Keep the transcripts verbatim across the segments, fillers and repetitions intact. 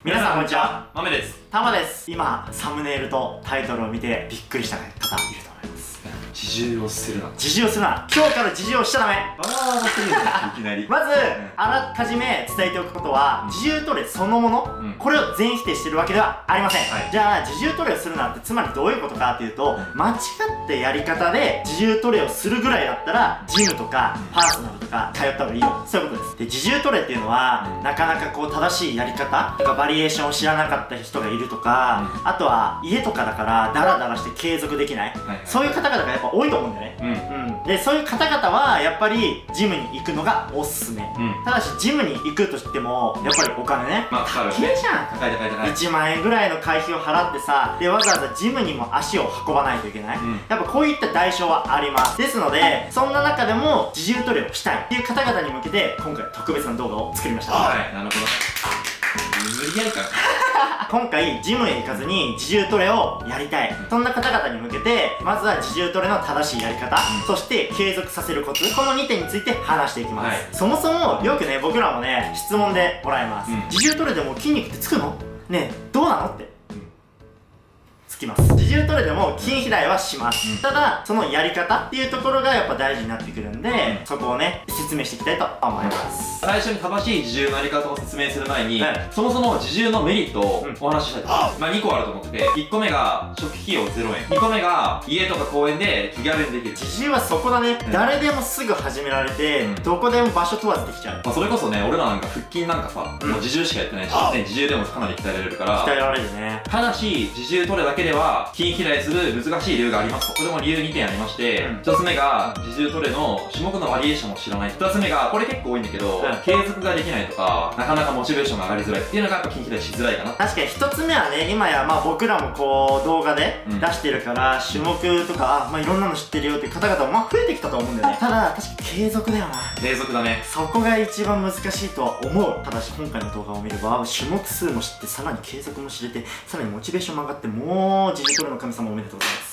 皆さんこんにちは、 豆です。 たまです。今サムネイルとタイトルを見てびっくりした方いると思います。 自重をするな。 自重するな。今日から自重をしちゃダメ。 ああ、するよね、いきなり。 まず、あらかじめ伝えておくことは、自重トレそのもの、うん、これを全否定してるわけではありません。はい、じゃあ自重トレをするなってつまりどういうことかっていうと、間違ったやり方で自重トレをするぐらいだったらジムとかパーソナルとか通った方がいいよ。そういうことです。で、自重トレっていうのは、なかなかこう正しいやり方とかバリエーションを知らなかった人がいるとか、うん、あとは家とかだからダラダラして継続できない、はいはい、そういう方々がやっぱ多いと思うんだよね。うん、うん、でそういう方々はやっぱりジムに行くのがおすすめ、うん、ただしジムに行くとしてもやっぱりお金ね、まあ、高いじゃん。 高い高い高い。 いちまんえんぐらいの会費を払ってさ、でわざわざジムにも足を運ばないといけない、うん、やっぱこういった代償はあります。ですのでそんな中でも自重トレをしたいっていう方々に向けて今回特別な動画を作りました。 はい、なるほど。無理やりかな。 今回ジムへ行かずに自重トレをやりたい、そんな方々に向けてまずは自重トレの正しいやり方、うん、そして継続させるコツ、このにてんについて話していきます、はい、そもそもよくね僕らもね質問でもらいます、うん、自重トレでも筋肉ってつくのねえどうなのって、うん、つきます。自重トレでも筋肥大はします、うん、ただそのやり方っていうところがやっぱ大事になってくるんで、うん、そこをね説明していきたいと思います。 最初に正しい自重のやり方を説明する前に、うん、そもそも自重のメリットをお話ししたいと思います、うん、まあにこあると思ってて、いっこめが初期費用ゼロえん、にこめが家とか公園で気軽にできる。 自重はそこだね、うん、誰でもすぐ始められて、うん、どこでも場所問わずできちゃう。 まあそれこそね、俺らなんか腹筋なんかさ、うん、もう自重しかやってないし、ね、自重でもかなり鍛えられるから鍛えられるね。 ただし自重トレだけでは筋肥大する難しい理由がありますと。これも理由にてんありまして、うん、ひとつめが自重トレの種目のバリエーションを知らない。ふたつめがこれ結構多いんだけど、うん、継続ができないとかなかなかモチベーションが上がりづらいっていうのがやっぱ筋肥大しづらいかな。 確かにひとつめはね、今やまあ僕らもこう動画で出してるから、うん、種目とか、まあ、いろんなの知ってるよっていう方々もまあ増えてきたと思うんだよね。ただ確かに継続だよな。 継続だね。 そこが一番難しいとは思う。ただし今回の動画を見れば種目数も知って、さらに継続も知れて、さらにモチベーションも上がって、もう自重トレの神様おめでとうございます。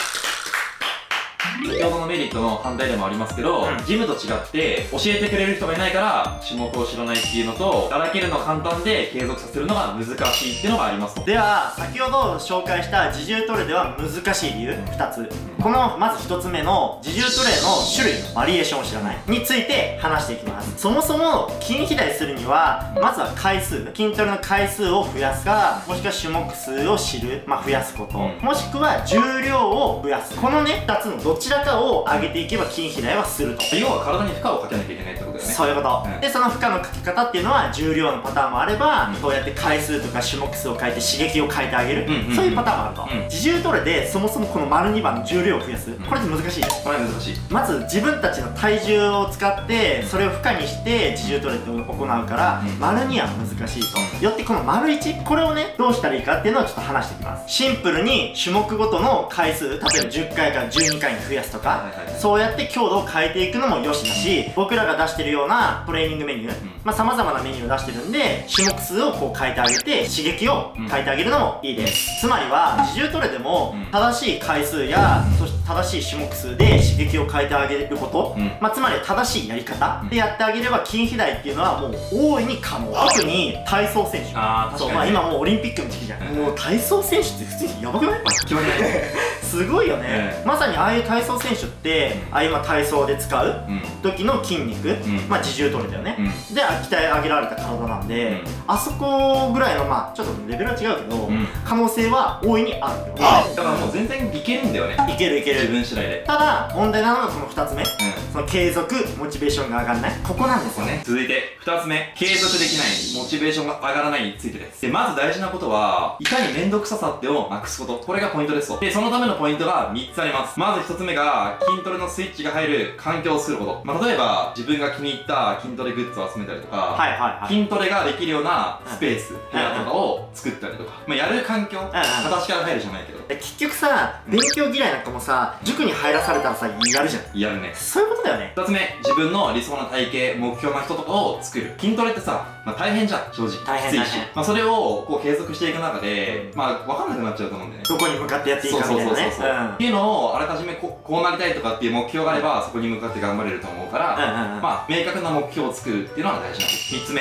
先ほどのメリットの反対でもありますけど、うん、ジムと違って教えてくれる人がいないから種目を知らないっていうのと、だらけるの簡単で継続させるのが難しいっていうのがありますと。 では先ほど紹介した自重トレでは難しい理由ふたつ、このまずひとつめの自重トレの種類のバリエーションを知らないについて話していきます。そもそも筋肥大するにはまずは回数、筋トレの回数を増やすか、もしくは種目数を知る、まあ増やすこと、うん、もしくは重量を増やす、このねふたつのどちらかを上げていけば筋肥大はすると。 要は体に負荷をかけなきゃいけないってことだよね。 そういうこと、うん、でその負荷のかけ方っていうのは重量のパターンもあれば、うん、こうやって回数とか種目数を変えて刺激を変えてあげる、そういうパターンもあると、うん、自重トレでそもそもこの丸にばんの重量を増やす、うん、これって難しいです。 これ難しい。 まず自分たちの体重を使ってそれを負荷にして自重トレって行うから、うん、丸には難しいと、うん、よってこの丸いち、これをねどうしたらいいかっていうのをちょっと話していきます。シンプルに種目ごとの回数、例えばじゅっかいからじゅうにかいに増やすとか、そうやって強度を変えていくのもよしだし、僕らが出してるようなトレーニングメニュー、まあ様々なメニューを出してるんで種目数をこう変えてあげて刺激を変えてあげるのもいいです。つまりは自重トレでも正しい回数やそして正しい種目数で刺激を変えてあげること、まあつまり正しいやり方でやってあげれば筋肥大っていうのはもう大いに可能。特に体操選手、そう、まあ今もうオリンピックの時期じゃん、もう体操選手って普通にヤバくない？すごいよね、まさにああいう体操選手ってああいう体操で使う時の筋肉、まあ自重トレだよね、で鍛え上げられた体なんで、あそこぐらいのまあちょっとレベルは違うけど可能性は大いにあるよ。 だからもう全然いけるんだよね。 いけるいける、 自分次第で。 ただ問題なのがそのふたつめ、その継続、モチベーションが上がらない、ここなんですよね。 続いてふたつめ、継続できない、モチベーションが上がらないについてです。でまず大事なことはいかに面倒くささってをなくすこと、これがポイントですと。でそのためのポイントがみっつあります。まずひとつめが筋トレのスイッチが入る環境を作ること。まあ、例えば自分が気に入った筋トレグッズを集めたりとか、筋トレができるようなスペース部屋とかを作ったりとか、まあ、やる環境、形から入るじゃないけど、 結局さ勉強嫌いなんかもさ塾に入らされたらさやるじゃん。 やるね。 そういうことだよね。 ふたつめ、自分の理想な体型、目標な人とかを作る。筋トレってさ、まあ、大変じゃん正直。 大変だね。 まあそれをこう継続していく中で、まあ分かんなくなっちゃうと思うんだよね。 どこに向かってやっていいかみたいなね。 っていうのをあらかじめこうなりたいとかっていう目標があればそこに向かって頑張れると思うから、まあ明確な目標を作るっていうのが大事なんです。みっつめ、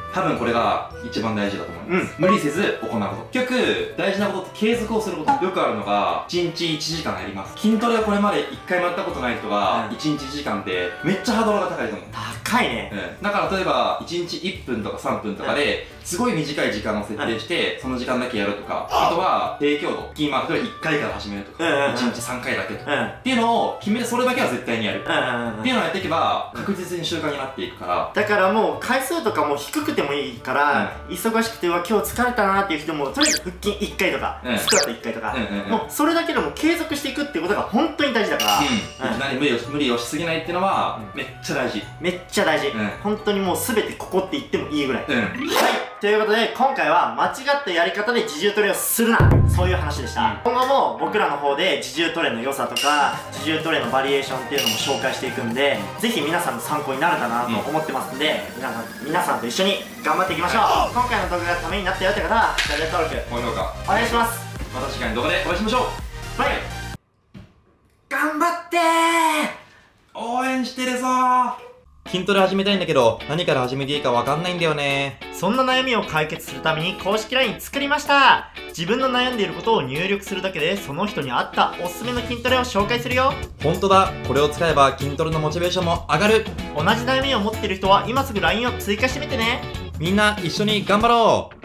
多分これが一番大事だと思います、うん、無理せず行うこと。結局大事なことって継続をすること。よくあるのがいちにちいちじかんやります。筋トレをこれまでいっかいもやったことない人がいちにちいちじかんってめっちゃハードルが高いと思う。 高いね、 うん、だから例えばいちにちいっぷんとかさんぷんとかですごい短い時間を設定してその時間だけやるとか、あとは低強度キーマークでいっかいから始めるとかいちにちさんかいだけとかっていうのを決めて、それだけは絶対にやるっていうのをやっていけば確実に習慣になっていくから。だからもう回数とかも低くてもいいから、うん、忙しくては今日疲れたなっていう人もとりあえず腹筋いっかいとか、うん、スクワットいっかいとか、もうそれだけでも継続していくっていうことが本当に大事だから、うん、いきなり無理を無理をしすぎないっていうのはめっちゃ大事。 めっちゃ大事、うん、本当にもう全てここって言ってもいいぐらい、うん、はい。ということで今回は間違ったやり方で自重トレをするな、そういう話でした、うん、今後も僕らの方で自重トレの良さとか自重トレのバリエーションっていうのも紹介していくんで、ぜひ皆さんの参考になるかなと思ってますんで、うん、皆さん皆さんと一緒に頑張っていきましょう、はい、今回の動画がためになったよって方はチャンネル登録高評価お願いします。 また次回の動画でお会いしましょう。はい、 頑張ってー、 応援してるぞー。筋トレ始めたいんだけど何から始めていいかわかんないんだよね。 そんな悩みを解決するために公式 ライン 作りました。自分の悩んでいることを入力するだけでその人に合ったおすすめの筋トレを紹介するよ。 ほんとだ、これを使えば筋トレのモチベーションも上がる。 同じ悩みを持っている人は今すぐ ライン を追加してみてね。 みんな一緒に頑張ろう。